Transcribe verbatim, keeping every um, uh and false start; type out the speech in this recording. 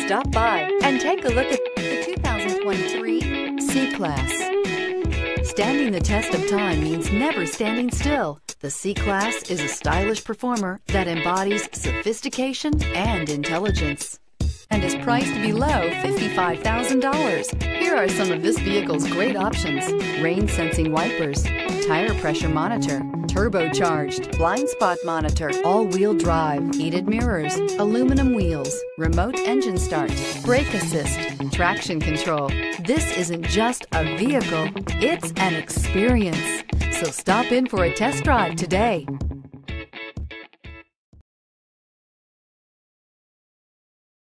Stop by and take a look at the two thousand twenty-three C-Class. Standing the test of time means never standing still. The C-Class is a stylish performer that embodies sophistication and intelligence and is priced below fifty-five thousand dollars. Here are some of this vehicle's great options: rain-sensing wipers, tire pressure monitor, turbocharged, blind spot monitor, all-wheel drive, heated mirrors, aluminum wheels, remote engine start, brake assist, traction control. This isn't just a vehicle, it's an experience. So stop in for a test drive today.